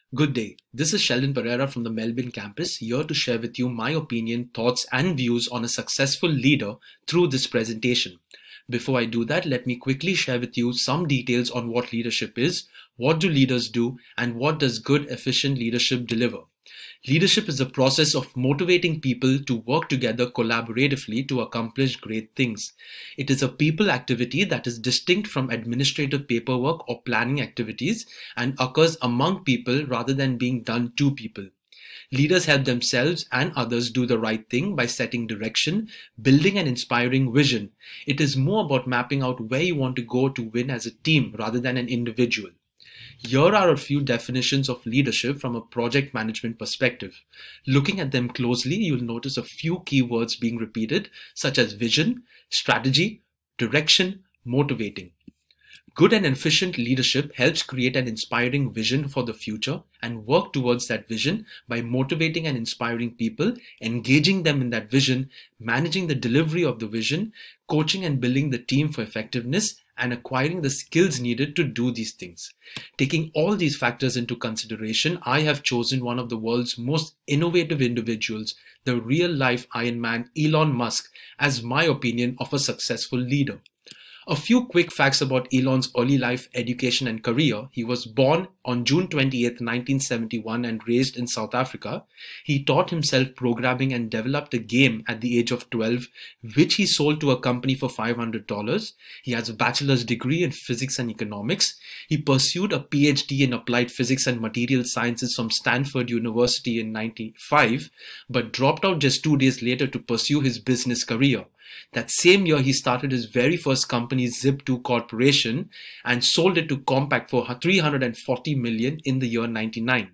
Good day. This is Sheldon Pereira from the Melbourne campus, here to share with you my opinion, thoughts, and views on a successful leader through this presentation. Before I do that, let me quickly share with you some details on what leadership is, what do leaders do, and what does good, efficient leadership deliver. Leadership is the process of motivating people to work together collaboratively to accomplish great things. It is a people activity that is distinct from administrative paperwork or planning activities and occurs among people rather than being done to people. Leaders help themselves and others do the right thing by setting direction, building and inspiring vision. It is more about mapping out where you want to go to win as a team rather than an individual. Here are a few definitions of leadership from a project management perspective. Looking at them closely, you'll notice a few keywords being repeated, such as vision, strategy, direction, motivating. Good and efficient leadership helps create an inspiring vision for the future and work towards that vision by motivating and inspiring people, engaging them in that vision, managing the delivery of the vision, coaching and building the team for effectiveness, and acquiring the skills needed to do these things. Taking all these factors into consideration, I have chosen one of the world's most innovative individuals, the real-life Iron Man, Elon Musk, as my opinion of a successful leader. A few quick facts about Elon's early life, education and career. He was born on June 28, 1971 and raised in South Africa. He taught himself programming and developed a game at the age of 12, which he sold to a company for $500. He has a bachelor's degree in physics and economics. He pursued a PhD in applied physics and material sciences from Stanford University in 1995, but dropped out just 2 days later to pursue his business career. That same year, he started his very first company, Zip2 Corporation, and sold it to Compaq for $340 million in the year 99.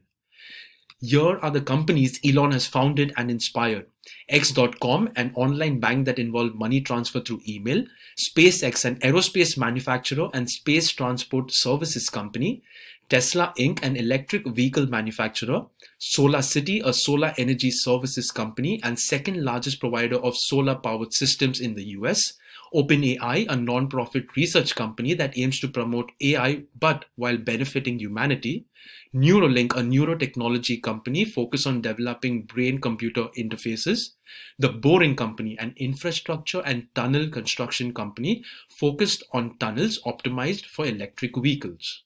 Here are the companies Elon has founded and inspired. X.com, an online bank that involved money transfer through email. SpaceX, an aerospace manufacturer and space transport services company. Tesla Inc., an electric vehicle manufacturer. SolarCity, a solar energy services company and second largest provider of solar powered systems in the US. OpenAI, a non-profit research company that aims to promote AI but while benefiting humanity. Neuralink, a neurotechnology company focused on developing brain-computer interfaces. The Boring Company, an infrastructure and tunnel construction company focused on tunnels optimized for electric vehicles.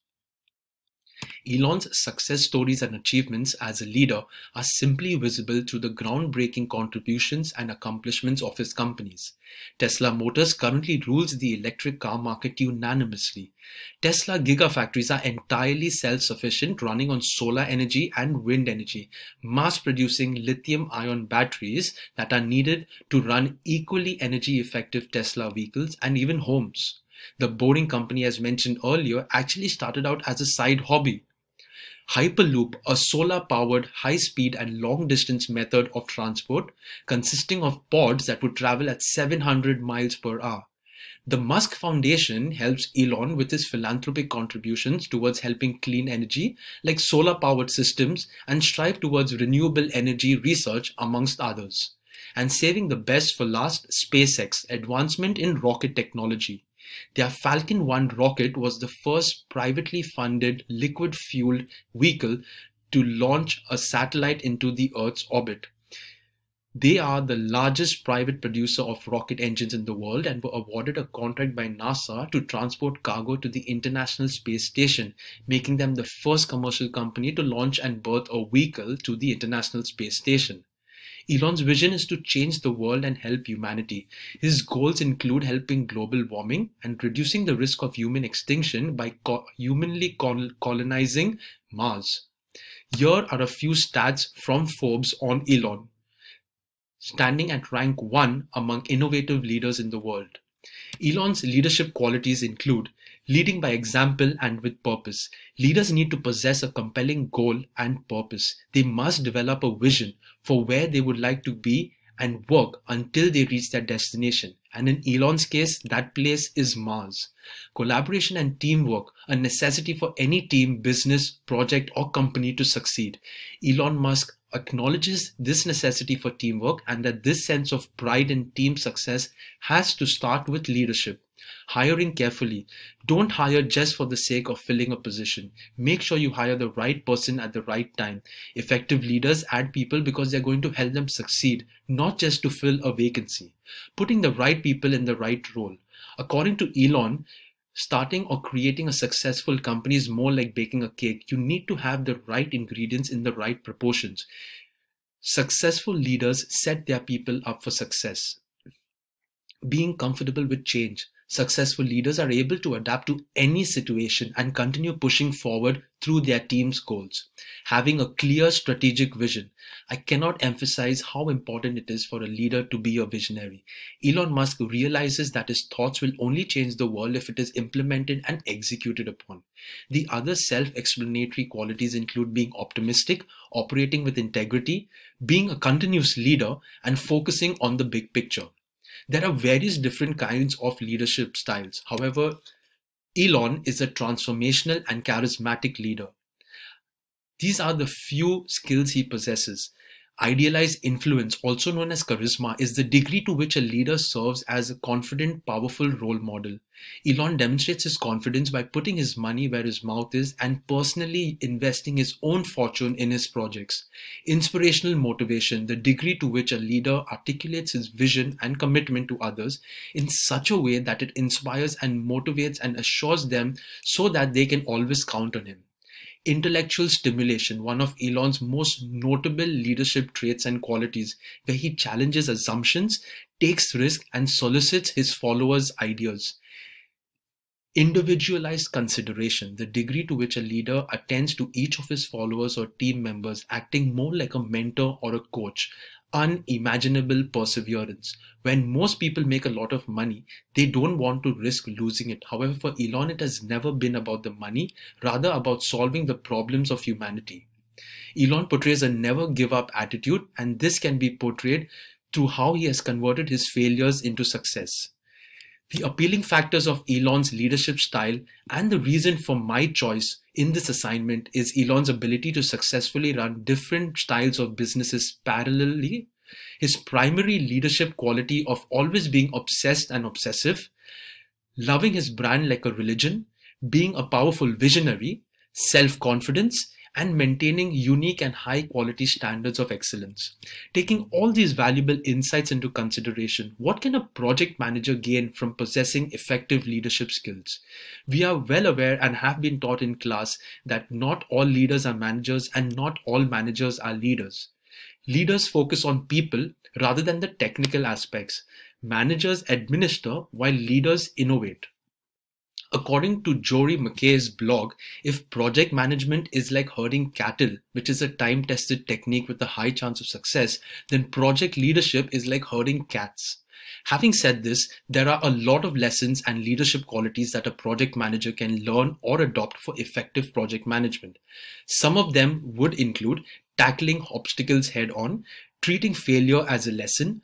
Elon's success stories and achievements as a leader are simply visible through the groundbreaking contributions and accomplishments of his companies. Tesla Motors currently rules the electric car market unanimously. Tesla gigafactories are entirely self-sufficient, running on solar energy and wind energy, mass-producing lithium-ion batteries that are needed to run equally energy-effective Tesla vehicles and even homes. The Boring Company, as mentioned earlier, actually started out as a side hobby. Hyperloop, a solar-powered, high-speed and long-distance method of transport consisting of pods that would travel at 700 miles per hour. The Musk Foundation helps Elon with his philanthropic contributions towards helping clean energy like solar-powered systems and strive towards renewable energy research, amongst others. And saving the best for last, SpaceX, advancement in rocket technology. Their Falcon 1 rocket was the first privately funded liquid-fueled vehicle to launch a satellite into the Earth's orbit. They are the largest private producer of rocket engines in the world and were awarded a contract by NASA to transport cargo to the International Space Station, making them the first commercial company to launch and berth a vehicle to the International Space Station. Elon's vision is to change the world and help humanity. His goals include helping global warming and reducing the risk of human extinction by humanly colonizing Mars. Here are a few stats from Forbes on Elon, standing at rank 1 among innovative leaders in the world. Elon's leadership qualities include leading by example and with purpose. Leaders need to possess a compelling goal and purpose. They must develop a vision for where they would like to be and work until they reach their destination. And in Elon's case, that place is Mars. Collaboration and teamwork, a necessity for any team, business, project, or company to succeed. Elon Musk acknowledges this necessity for teamwork and that this sense of pride in team success has to start with leadership. Hiring carefully. Don't hire just for the sake of filling a position. Make sure you hire the right person at the right time. Effective leaders add people because they're going to help them succeed, not just to fill a vacancy. Putting the right people in the right role. According to Elon, starting or creating a successful company is more like baking a cake. You need to have the right ingredients in the right proportions. Successful leaders set their people up for success. Being comfortable with change. Successful leaders are able to adapt to any situation and continue pushing forward through their team's goals. Having a clear strategic vision. I cannot emphasize how important it is for a leader to be a visionary. Elon Musk realizes that his thoughts will only change the world if it is implemented and executed upon. The other self-explanatory qualities include being optimistic, operating with integrity, being a continuous leader, and focusing on the big picture. There are various different kinds of leadership styles. However, Elon is a transformational and charismatic leader. These are the few skills he possesses. Idealized influence, also known as charisma, is the degree to which a leader serves as a confident, powerful role model. Elon demonstrates his confidence by putting his money where his mouth is and personally investing his own fortune in his projects. Inspirational motivation, the degree to which a leader articulates his vision and commitment to others in such a way that it inspires and motivates and assures them so that they can always count on him. Intellectual stimulation, one of Elon's most notable leadership traits and qualities, where he challenges assumptions, takes risks, and solicits his followers' ideas. Individualized consideration, the degree to which a leader attends to each of his followers or team members, acting more like a mentor or a coach. Unimaginable perseverance. When most people make a lot of money, they don't want to risk losing it. However, for Elon, it has never been about the money, rather about solving the problems of humanity. Elon portrays a never give up attitude, and this can be portrayed through how he has converted his failures into success. The appealing factors of Elon's leadership style and the reason for my choice in this assignment is Elon's ability to successfully run different styles of businesses parallelly, his primary leadership quality of always being obsessed and obsessive, loving his brand like a religion, being a powerful visionary, self-confidence, and maintaining unique and high quality standards of excellence. Taking all these valuable insights into consideration, what can a project manager gain from possessing effective leadership skills? We are well aware and have been taught in class that not all leaders are managers and not all managers are leaders. Leaders focus on people rather than the technical aspects. Managers administer while leaders innovate. According to Jory McKay's blog, if project management is like herding cattle, which is a time-tested technique with a high chance of success, then project leadership is like herding cats. Having said this, there are a lot of lessons and leadership qualities that a project manager can learn or adopt for effective project management. Some of them would include tackling obstacles head-on, treating failure as a lesson,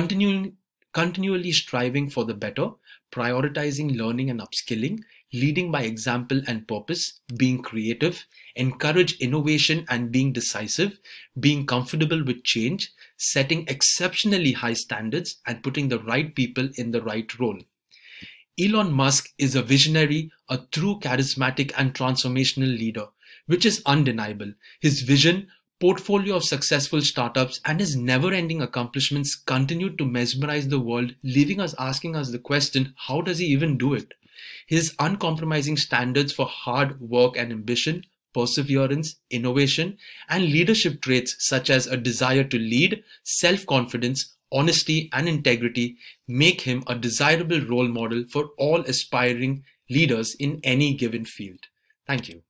continually striving for the better, prioritizing learning and upskilling, leading by example and purpose, being creative, encourage innovation and being decisive, being comfortable with change, setting exceptionally high standards, and putting the right people in the right role. Elon Musk is a visionary, a true charismatic and transformational leader, which is undeniable. His vision, portfolio of successful startups, and his never-ending accomplishments continued to mesmerize the world, leaving us asking us the question, how does he even do it? His uncompromising standards for hard work and ambition, perseverance, innovation, and leadership traits such as a desire to lead, self-confidence, honesty, and integrity make him a desirable role model for all aspiring leaders in any given field. Thank you.